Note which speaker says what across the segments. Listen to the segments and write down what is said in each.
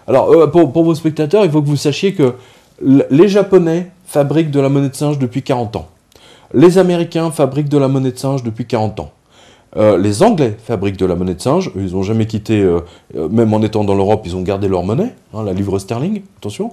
Speaker 1: Alors, pour vos spectateurs, il faut que vous sachiez que les Japonais fabriquent de la monnaie de singe depuis 40 ans. Les Américains fabriquent de la monnaie de singe depuis 40 ans. Les Anglais fabriquent de la monnaie de singe. Ils n'ont jamais quitté, même en étant dans l'Europe, ils ont gardé leur monnaie, hein, la livre sterling, attention.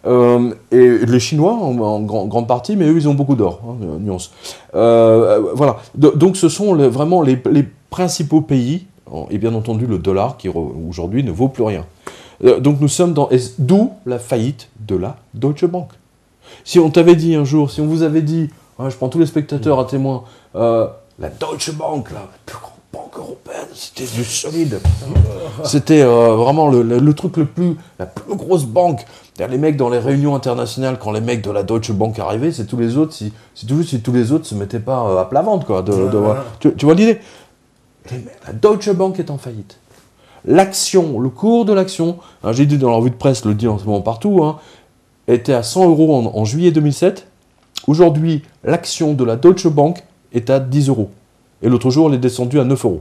Speaker 1: Et les Chinois, en grande partie, mais eux, ils ont beaucoup d'or, hein, nuance. Voilà. Donc, ce sont vraiment les principaux pays, et bien entendu le dollar, qui aujourd'hui ne vaut plus rien. Donc, nous sommes dans... D'où la faillite de la Deutsche Bank. Si on t'avait dit un jour, si on vous avait dit, je prends tous les spectateurs à témoin, la Deutsche Bank, la plus grande banque européenne, c'était du solide. C'était vraiment le truc la plus grosse banque. Les mecs dans les réunions internationales, quand les mecs de la Deutsche Bank arrivaient, c'est tous les autres, si tous les autres se mettaient pas à plat ventre, quoi. Tu vois l'idée? La Deutsche Bank est en faillite. L'action, le cours de l'action, hein, j'ai dit dans la revue de presse, le dit en ce moment partout, hein, était à 100 € en juillet 2007. Aujourd'hui, l'action de la Deutsche Bank est à 10 €. Et l'autre jour, elle est descendue à 9 €.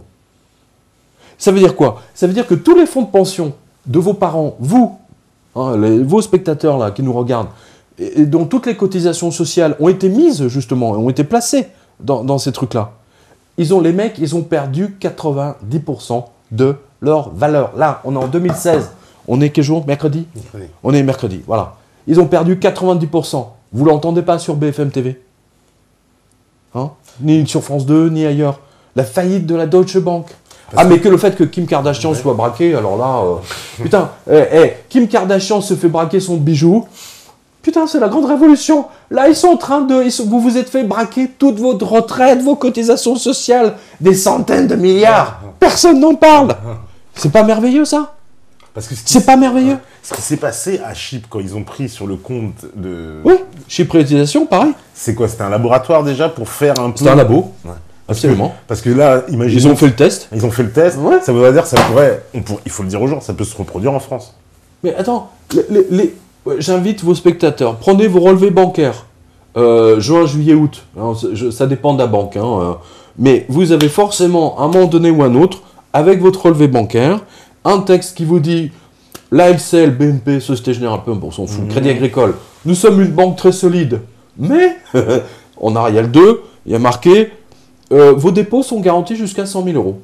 Speaker 1: Ça veut dire quoi? Ça veut dire que tous les fonds de pension de vos parents, vous, hein, vos spectateurs là, qui nous regardent, et dont toutes les cotisations sociales ont été mises, justement, ont été placées dans ces trucs-là, les mecs, ils ont perdu 90% de leur valeur. Là, on est en 2016. On est quel jour? Mercredi? Mercredi. On est mercredi, voilà. Ils ont perdu 90%. Vous ne l'entendez pas sur BFM TV, hein? Ni sur France 2, ni ailleurs. La faillite de la Deutsche Bank. Mais que le fait que Kim Kardashian soit braqué, alors là... putain, Kim Kardashian se fait braquer son bijou. Putain, c'est la grande révolution. Là, ils sont en train de... Vous vous êtes fait braquer toute votre retraite, vos cotisations sociales, des centaines de milliards. Personne n'en parle. C'est pas merveilleux, ça? C'est pas merveilleux?
Speaker 2: Ce qui s'est passé à Chypre, quand ils ont pris sur le compte de...
Speaker 1: Oui, chypriotisation, pareil.
Speaker 2: C'est quoi? C'était un laboratoire déjà pour faire un peu...
Speaker 1: C'était un labo. Ouais. Absolument.
Speaker 2: Parce que là, imaginez...
Speaker 1: Ils ont fait le test.
Speaker 2: Ils ont fait le test. Ouais. Ça veut dire que ça pourrait... Il faut le dire aux gens, ça peut se reproduire en France.
Speaker 1: Mais attends, j'invite vos spectateurs, prenez vos relevés bancaires. Juin, juillet, août. Alors, ça dépend de la banque. Hein, mais vous avez forcément, à un moment donné ou un autre, avec votre relevé bancaire, un texte qui vous dit l'ALCL, BNP, Société Générale, peu, on s'en fout, Crédit Agricole, nous sommes une banque très solide, mais il y a le 2, il y a marqué vos dépôts sont garantis jusqu'à 100 000 €.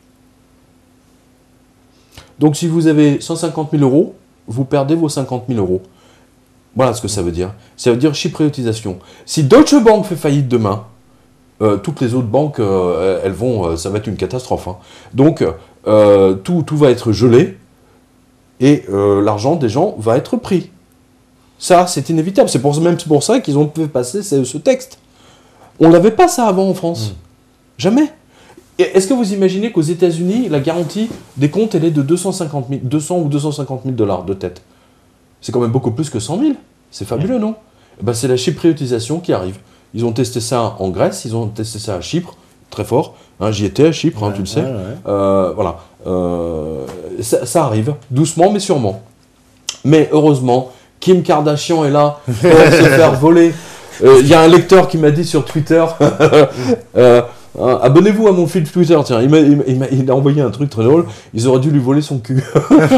Speaker 1: Donc si vous avez 150 000 €, vous perdez vos 50 000 €. Voilà ce que ça veut dire. Ça veut dire chypriotisation. Si Deutsche Bank fait faillite demain, toutes les autres banques, ça va être une catastrophe. Hein. Donc, tout va être gelé et l'argent des gens va être pris. Ça, c'est inévitable. C'est même pour ça qu'ils ont fait passer ce texte. On n'avait pas ça avant en France. Jamais. Est-ce que vous imaginez qu'aux États-Unis, la garantie des comptes, elle est de 200 ou 250 000 $ de tête? C'est quand même beaucoup plus que 100 000. C'est fabuleux, non? C'est la chypriotisation qui arrive. Ils ont testé ça en Grèce, ils ont testé ça à Chypre, très fort. Hein, j'y étais à Chypre, tu le sais. Voilà. Ça arrive, doucement mais sûrement. Mais heureusement, Kim Kardashian est là pour se faire voler. Il y a un lecteur qui m'a dit sur Twitter... abonnez-vous à mon fil Twitter, tiens, il a envoyé un truc très drôle, ils auraient dû lui voler son cul.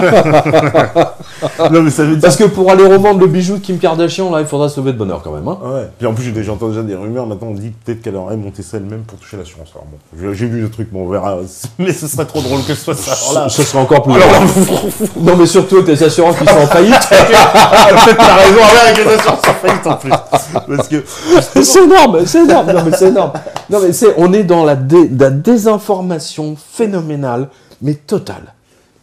Speaker 2: Non, mais ça veut dire...
Speaker 1: Parce que pour aller revendre le bijou de Kim Kardashian, là, il faudra se lever de bonheur quand même. Hein.
Speaker 2: Ouais. Puis en plus, j'entends déjà des rumeurs, maintenant on dit peut-être qu'elle aurait monté ça elle-même pour toucher l'assurance. Alors bon, j'ai vu le truc, bon, on verra, mais ce serait trop drôle que ce soit ça. Alors là...
Speaker 1: Ce serait encore plus drôle. Non, mais surtout tes assurances qui sont en faillite.
Speaker 2: Peut-être t'as raison, avec les assurances en faillite en plus. Parce que...
Speaker 1: C'est énorme. Non, mais c'est énorme. Non, mais on est dans la désinformation phénoménale, mais totale.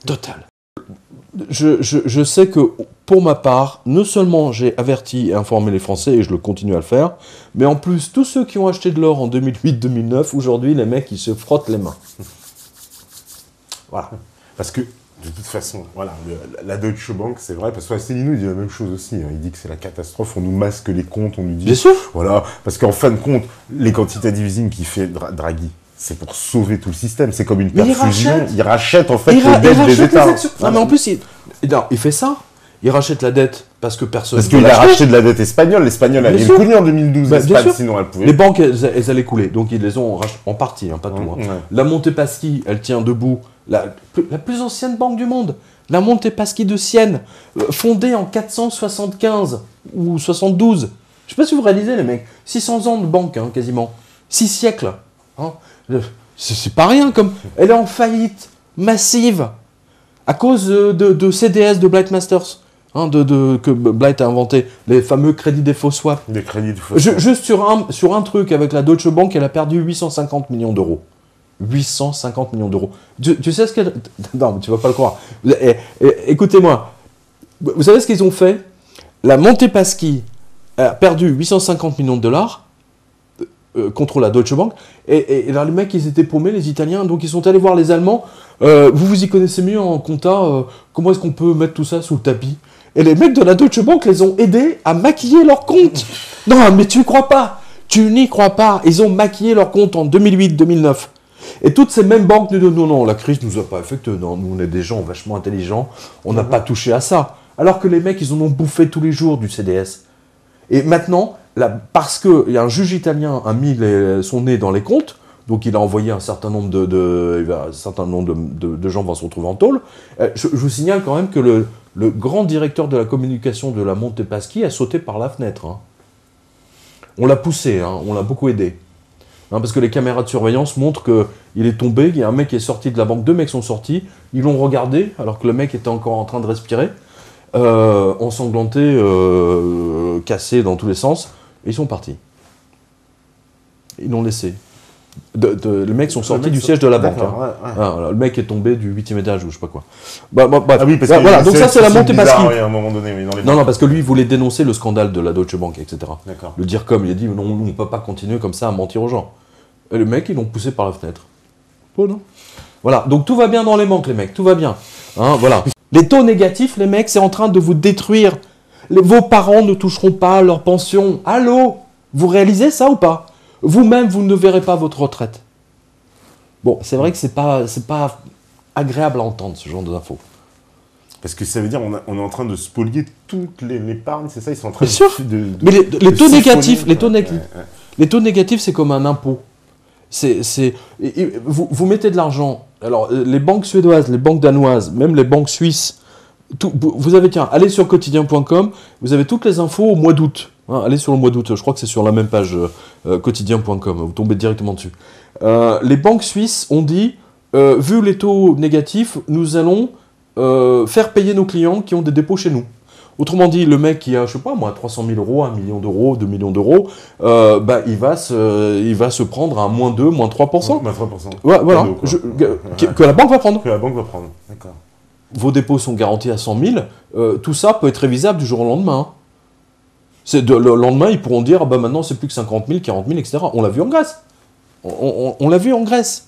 Speaker 1: Je sais que, pour ma part, non seulement j'ai averti et informé les Français, et je le continue à le faire, mais en plus, tous ceux qui ont acheté de l'or en 2008-2009, aujourd'hui, les mecs, ils se frottent les mains.
Speaker 2: Voilà. Parce que, de toute façon, voilà, la Deutsche Bank, c'est vrai, parce que Asselineau, il dit la même chose aussi. Hein. Il dit que c'est la catastrophe, on nous masque les comptes, on nous dit...
Speaker 1: Bien sûr.
Speaker 2: Voilà, parce qu'en fin de compte, les quantitative easing qui fait Draghi, c'est pour sauver tout le système. C'est comme une perfusion. Il rachète en fait les dettes des États.
Speaker 1: Non, mais en plus, il fait ça. Il rachète la dette parce que personne...
Speaker 2: Parce qu'il a racheté de la dette espagnole. L'Espagnol avait connu en 2012 l'Espagne, sinon elle pouvait...
Speaker 1: Les banques, elles allaient couler. Donc ils les ont en partie, hein, pas tout. Hein. Ouais. La Montepaschi, elle tient debout la plus ancienne banque du monde, la Monte Paschi de Sienne, fondée en 475 ou 72. Je sais pas si vous réalisez, les mecs, 600 ans de banque, hein, quasiment. 6 siècles. Hein. C'est pas rien, comme... Elle est en faillite massive à cause de CDS, de Blight Masters, hein, que Blight a inventé, les fameux crédits défaut swap.
Speaker 2: Les crédits défaut swap.
Speaker 1: Juste sur un truc, avec la Deutsche Bank, elle a perdu 850 millions d'euros. 850 millions d'euros. Tu sais ce qu'elle... Non, mais tu vas pas le croire. Écoutez-moi. Vous savez ce qu'ils ont fait? La Monte Paschi a perdu 850 millions de dollars contre la Deutsche Bank. Et là, les mecs, ils étaient paumés, les Italiens. Donc, ils sont allés voir les Allemands. Vous y connaissez mieux en compta. Comment est-ce qu'on peut mettre tout ça sous le tapis? Et les mecs de la Deutsche Bank les ont aidés à maquiller leur compte. Non, mais tu n'y crois pas. Tu n'y crois pas. Ils ont maquillé leur compte en 2008-2009. Et toutes ces mêmes banques nous disent non, la crise nous a pas affecté. Non, nous, on est des gens vachement intelligents. On n'a pas touché à ça. Alors que les mecs, ils en ont bouffé tous les jours du CDS. Et maintenant, parce qu'il y a un juge italien a mis son nez dans les comptes, donc il a envoyé un certain nombre de gens vont se retrouver en tôle. Je vous signale quand même que le grand directeur de la communication de la Monte Paschi a sauté par la fenêtre. Hein. On l'a poussé, hein, on l'a beaucoup aidé. Hein, parce que les caméras de surveillance montrent qu'il est tombé, il y a un mec qui est sorti de la banque, 2 mecs sont sortis, ils l'ont regardé, alors que le mec était encore en train de respirer, ensanglanté, cassé dans tous les sens, et ils sont partis. Ils l'ont laissé. Les mecs sont sortis du siège de la banque. Hein. Ouais. Ah, voilà, le mec est tombé du 8e étage ou je sais pas quoi.
Speaker 2: Ah oui, parce que
Speaker 1: voilà, donc ça c'est la Monte Paschi.
Speaker 2: Oui, à un moment donné,
Speaker 1: non, parce que lui il voulait dénoncer le scandale de la Deutsche Bank, etc.
Speaker 2: D'accord.
Speaker 1: Le dire comme il a dit, non, on ne peut pas continuer comme ça à mentir aux gens. Et le mec, ils l'ont poussé par la fenêtre. Oh non. Voilà, donc tout va bien dans les banques, les mecs, tout va bien. Hein, voilà. Les taux négatifs, les mecs, c'est en train de vous détruire. Vos parents ne toucheront pas leur pension. Allô? Vous réalisez ça ou pas? Vous-même, vous ne verrez pas votre retraite. Bon, c'est vrai que c'est pas agréable à entendre, ce genre d'infos.
Speaker 2: Parce que ça veut dire on est en train de spolier toute l'épargne, c'est ça? Ils sont en train
Speaker 1: Bien sûr. Mais les taux négatifs, les taux négatifs, c'est comme un impôt. Vous mettez de l'argent. Alors, les banques suédoises, les banques danoises, même les banques suisses, vous avez, tiens, allez sur quotidien.com, vous avez toutes les infos au mois d'août. Hein, allez sur le mois d'août, je crois que c'est sur la même page quotidien.com, vous tombez directement dessus. Les banques suisses ont dit, vu les taux négatifs, nous allons faire payer nos clients qui ont des dépôts chez nous. Autrement dit, le mec qui a, je sais pas moi, 300 000 euros, 1 million d'euros, 2 millions d'euros, il va se prendre à moins 2, moins 3%.
Speaker 2: Moins 3%.
Speaker 1: Ouais, voilà. Que la banque va prendre.
Speaker 2: Que la banque va prendre, d'accord.
Speaker 1: Vos dépôts sont garantis à 100 000, tout ça peut être révisable du jour au lendemain. Le lendemain, ils pourront dire, maintenant c'est plus que 50 000, 40 000, etc. On l'a vu en Grèce. On l'a vu en Grèce.